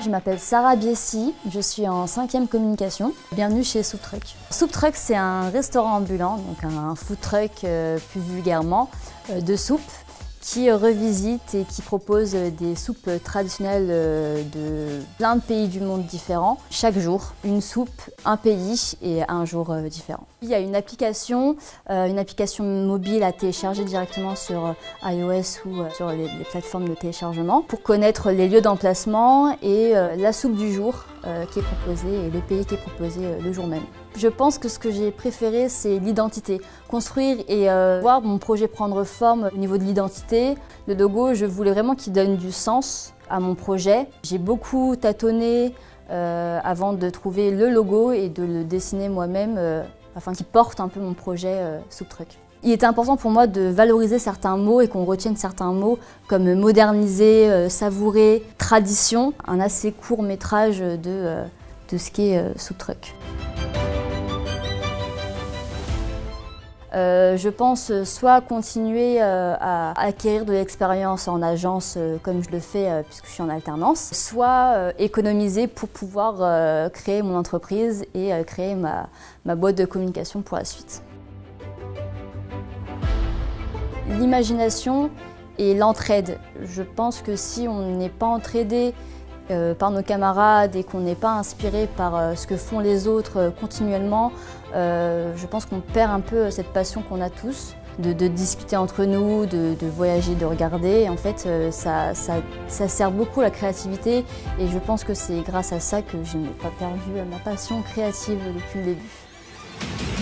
Je m'appelle Sarah Biessy, je suis en 5e communication. Bienvenue chez Soup Truck. Soup Truck, c'est un restaurant ambulant, donc un food truck plus vulgairement, de soupe qui revisite et qui propose des soupes traditionnelles de plein de pays du monde différents. Chaque jour, une soupe, un pays et un jour différent. Il y a une application mobile à télécharger directement sur iOS ou sur les plateformes de téléchargement pour connaître les lieux d'emplacement et la soupe du jour qui est proposée et le pays qui est proposé le jour même. Je pense que ce que j'ai préféré, c'est l'identité. Construire et voir mon projet prendre forme au niveau de l'identité. Le logo, je voulais vraiment qu'il donne du sens à mon projet. J'ai beaucoup tâtonné avant de trouver le logo et de le dessiner moi-même afin qu'il porte un peu mon projet Soup Truck. Il était important pour moi de valoriser certains mots et qu'on retienne certains mots comme moderniser, savourer, tradition. Un assez court métrage de ce qu'est Soup Truck. Je pense soit continuer à acquérir de l'expérience en agence comme je le fais puisque je suis en alternance, soit économiser pour pouvoir créer mon entreprise et créer ma boîte de communication pour la suite. L'imagination et l'entraide. Je pense que si on n'est pas entraidé par nos camarades et qu'on n'est pas inspiré par ce que font les autres continuellement, je pense qu'on perd un peu cette passion qu'on a tous, de discuter entre nous, de voyager, de regarder. En fait, ça sert beaucoup à la créativité et je pense que c'est grâce à ça que je n'ai pas perdu ma passion créative depuis le début.